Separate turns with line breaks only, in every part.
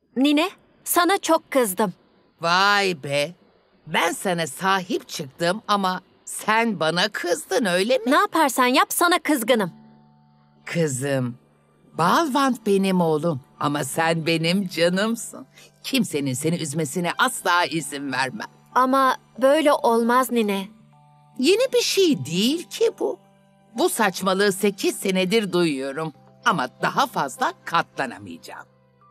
Nine, sana çok kızdım.
Vay be. Ben sana sahip çıktım ama sen bana kızdın öyle mi?
Ne yaparsan yap sana kızgınım.
Kızım, Balvant benim oğlum ama sen benim canımsın. Kimsenin seni üzmesine asla izin vermem.
Ama böyle olmaz Nine.
Yeni bir şey değil ki bu. Bu saçmalığı 8 senedir duyuyorum ama daha fazla katlanamayacağım.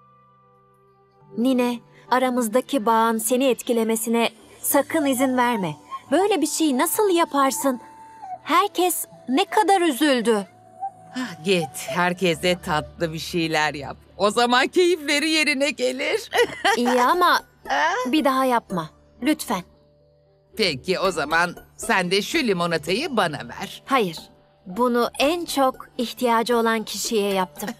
Nine, aramızdaki bağın seni etkilemesine sakın izin verme. Böyle bir şeyi nasıl yaparsın? Herkes ne kadar üzüldü.
Git, herkese tatlı bir şeyler yap. O zaman keyifleri yerine gelir.
İyi ama bir daha yapma. Lütfen.
Peki o zaman sen de şu limonatayı bana ver.
Hayır. Bunu en çok ihtiyacı olan kişiye yaptım.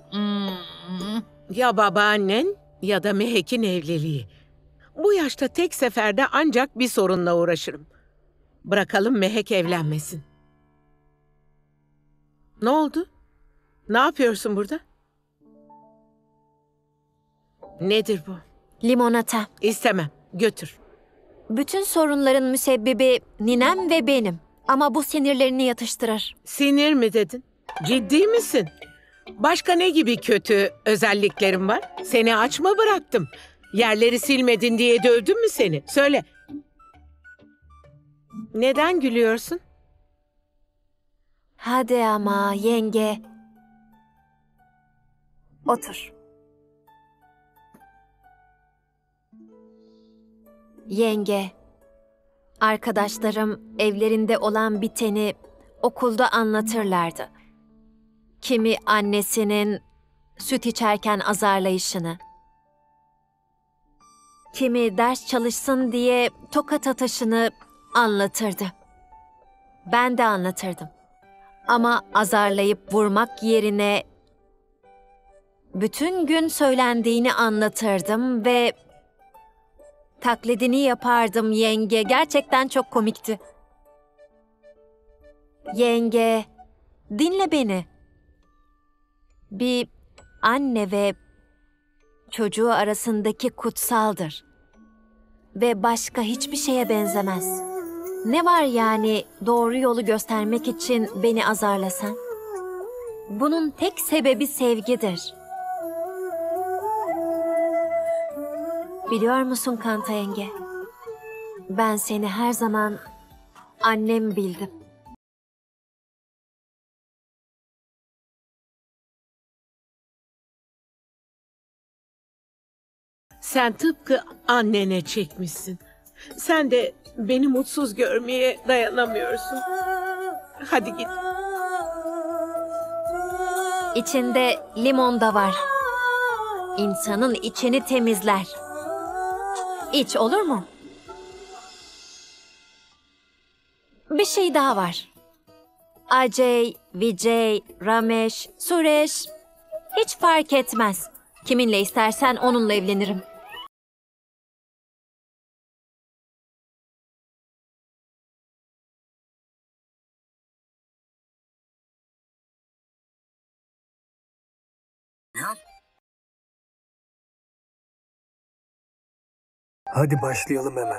Ya babaannen ya da Mehek'in evliliği. Bu yaşta tek seferde ancak bir sorunla uğraşırım. Bırakalım Mehek evlenmesin. Ne oldu? Ne yapıyorsun burada? Nedir bu?
Limonata.
İstemem. Götür.
Bütün sorunların müsebbibi ninem ve benim. Ama bu sinirlerini yatıştırır.
Sinir mi dedin? Ciddi misin? Başka ne gibi kötü özelliklerin var? Seni aç mı bıraktım? Yerleri silmedin diye dövdüm mü seni? Söyle. Neden gülüyorsun?
Hadi ama yenge. Otur. Yenge. Arkadaşlarım evlerinde olan biteni okulda anlatırlardı. Kimi annesinin süt içerken azarlayışını, kimi ders çalışsın diye tokat atışını anlatırdı. Ben de anlatırdım. Ama azarlayıp vurmak yerine bütün gün söylendiğini anlatırdım ve taklidini yapardım yenge. Gerçekten çok komikti. Yenge, dinle beni. Bir anne ve çocuğu arasındaki kutsaldır. Ve başka hiçbir şeye benzemez. Ne var yani doğru yolu göstermek için beni azarlasan? Bunun tek sebebi sevgidir. Biliyor musun Kanta yenge? Ben seni her zaman annem bildim.
Sen tıpkı annene çekmişsin. Sen de beni mutsuz görmeye dayanamıyorsun. Hadi git.
İçinde limon da var. İnsanın içini temizler. İç olur mu? Bir şey daha var. Ajay, Vijay, Ramesh, Suresh hiç fark etmez. Kiminle istersen onunla evlenirim.
Hadi başlayalım hemen.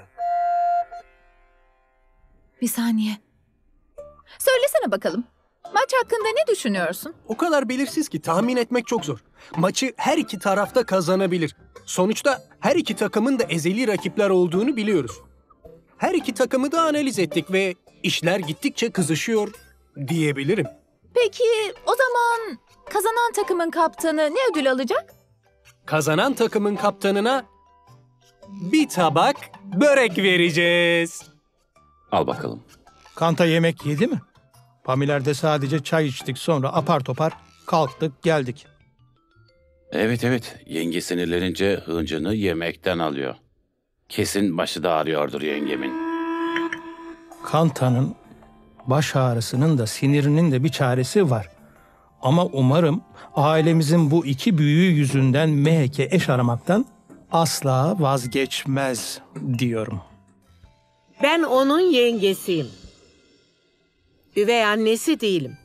Bir saniye. Söylesene bakalım. Maç hakkında ne düşünüyorsun?
O kadar belirsiz ki tahmin etmek çok zor. Maçı her iki tarafta kazanabilir. Sonuçta her iki takımın da ezeli rakipler olduğunu biliyoruz. Her iki takımı da analiz ettik ve işler gittikçe kızışıyor diyebilirim.
Peki o zaman kazanan takımın kaptanı ne ödül alacak?
Kazanan takımın kaptanına bir tabak börek vereceğiz.
Al bakalım.
Kanta yemek yedi mi? Pamiler'de sadece çay içtik, sonra apar topar kalktık geldik.
Evet. Yenge sinirlenince hıncını yemekten alıyor. Kesin başı da ağrıyordur yengemin.
Kanta'nın baş ağrısının da sinirinin de bir çaresi var. Ama umarım ailemizin bu iki büyüğü yüzünden Mehek'e eş aramaktan asla vazgeçmez diyorum.
Ben onun yengesiyim. Üvey annesi değilim.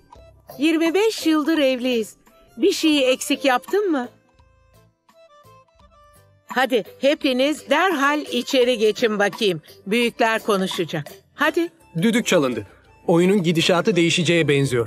25 yıldır evliyiz. Bir şeyi eksik yaptın mı? Hadi hepiniz derhal içeri geçin bakayım. Büyükler konuşacak. Hadi.
Düdük çalındı. Oyunun gidişatı değişeceğe benziyor.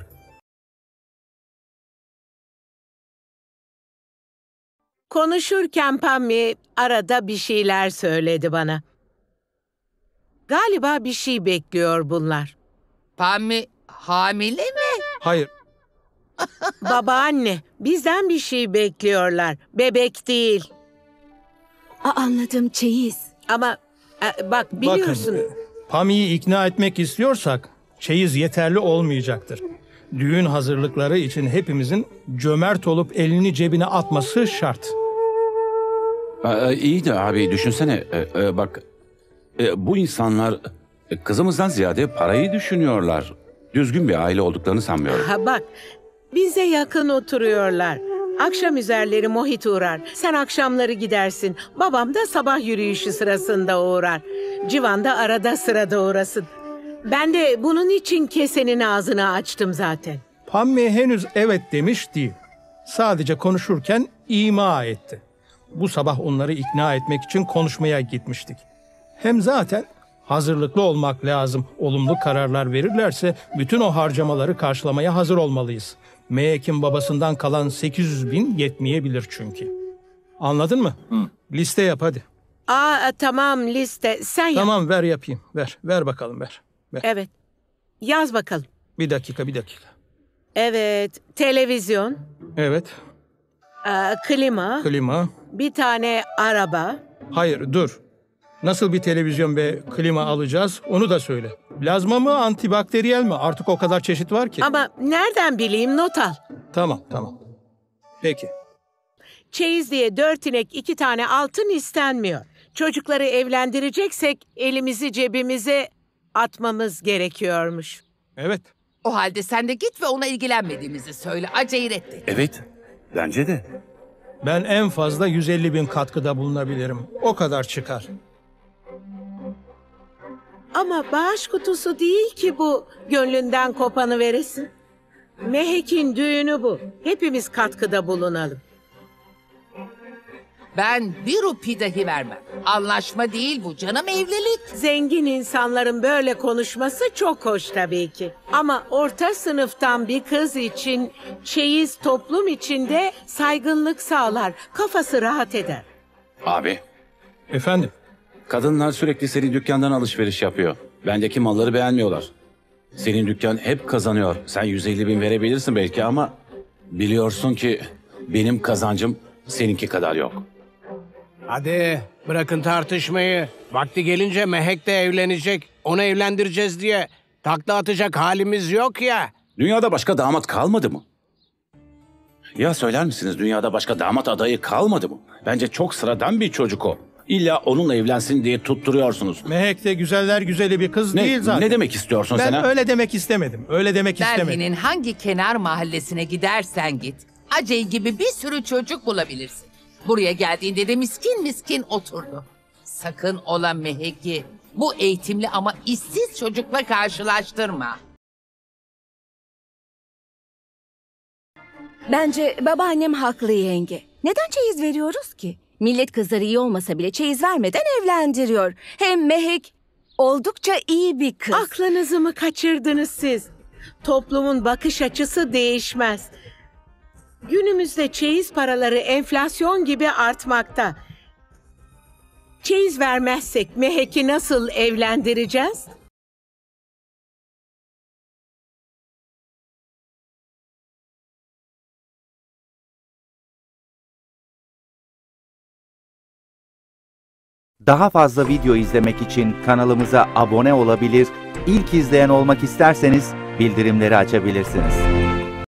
Konuşurken Pammi arada bir şeyler söyledi bana. Galiba bir şey bekliyor bunlar.
Pammi hamile mi?
Hayır,
Babaanne, bizden bir şey bekliyorlar. Bebek değil.
Anladım, çeyiz.
Ama bak biliyorsun.
bakın. Pami'yi ikna etmek istiyorsak çeyiz yeterli olmayacaktır. Düğün hazırlıkları için hepimizin cömert olup elini cebine atması şart.
İyi de abi düşünsene. Bak bu insanlar kızımızdan ziyade parayı düşünüyorlar. Düzgün bir aile olduklarını sanmıyorum.
Ha bak, bize yakın oturuyorlar. Akşam üzerleri Mohit uğrar. Sen akşamları gidersin. Babam da sabah yürüyüşü sırasında uğrar. Civan da arada sırada uğrasın. Ben de bunun için kesenin ağzını açtım zaten.
Pammi henüz evet demiş değil. Sadece konuşurken ima etti. Bu sabah onları ikna etmek için konuşmaya gitmiştik. Hem zaten hazırlıklı olmak lazım. Olumlu kararlar verirlerse bütün o harcamaları karşılamaya hazır olmalıyız. Mehek'in babasından kalan 800 bin yetmeyebilir çünkü. Anladın mı? Liste yap hadi.
Tamam liste. Sen yap.
Tamam ver yapayım. Ver bakalım ver.
Evet. Yaz bakalım.
Bir dakika.
Evet. Televizyon.
Evet.
Klima. Bir tane araba.
Hayır dur. Nasıl bir televizyon ve klima alacağız onu da söyle. Plazma mı antibakteriyel mi? Artık o kadar çeşit var ki.
Ama nereden bileyim, not al.
Tamam. Peki.
Çeyiz diye 4 inek 2 tane altın istenmiyor. Çocukları evlendireceksek elimizi cebimize atmamız gerekiyormuş.
Evet.
O halde sen de git ve ona ilgilenmediğimizi söyle. Acayip reddet.
Evet, bence de.
Ben en fazla 150 bin katkıda bulunabilirim. O kadar çıkar.
Ama bağış kutusu değil ki bu, gönlünden kopanı veresin. Mehek'in düğünü bu. Hepimiz katkıda bulunalım.
Ben bir rupi dahi vermem. Anlaşma değil bu canım, evlilik.
Zengin insanların böyle konuşması çok hoş tabii ki. Ama orta sınıftan bir kız için çeyiz toplum içinde saygınlık sağlar, kafası rahat eder.
Abi,
Efendim?
kadınlar sürekli senin dükkandan alışveriş yapıyor. Bendeki malları beğenmiyorlar. Senin dükkan hep kazanıyor. Sen 150 bin verebilirsin belki ama biliyorsun ki benim kazancım seninki kadar yok.
Hadi bırakın tartışmayı. Vakti gelince Mehek de evlenecek. Onu evlendireceğiz diye takla atacak halimiz yok ya.
Dünyada başka damat kalmadı mı? Ya söyler misiniz, dünyada başka damat adayı kalmadı mı? Bence çok sıradan bir çocuk o. İlla onunla evlensin diye tutturuyorsunuz.
Mehek de güzeller güzeli bir kız değil zaten.
Ne demek istiyorsun sen?
Ben
ha?
öyle demek istemedim.
Delhi'nin hangi kenar mahallesine gidersen git, Acey gibi bir sürü çocuk bulabilirsin. Buraya geldiğinde de miskin oturdu. Sakın ola Mehek'i bu eğitimli ama işsiz çocukla karşılaştırma.
Bence babaannem haklı yenge. Neden çeyiz veriyoruz ki? Millet kızları iyi olmasa bile çeyiz vermeden evlendiriyor. Hem Mehek oldukça iyi bir kız.
Aklınızı mı kaçırdınız siz? Toplumun bakış açısı değişmez. Günümüzde çeyiz paraları enflasyon gibi artmakta. Çeyiz vermezsek Mehek'i nasıl evlendireceğiz?
Daha fazla video izlemek için kanalımıza abone olabilir, ilk izleyen olmak isterseniz bildirimleri açabilirsiniz.